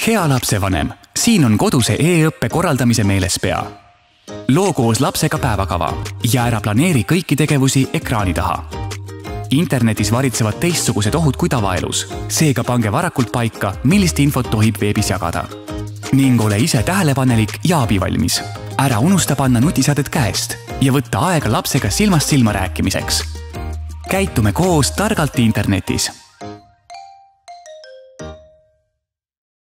Hea lapsevanem, siin on koduse e-õppe korraldamise meelespea. Loo koos lapsega päevakava ja ära planeeri kõiki tegevusi ekraani taha. Internetis varitsevad teistsugused ohud kui tavaelus, seega pange varakult paika, millist infot tohib veebis jagada. Ning ole ise tähelepanelik ja abivalmis. Ära unusta panna nutiseadet käest ja võtta aega lapsega silmast silma rääkimiseks. Käitume koos targalt internetis.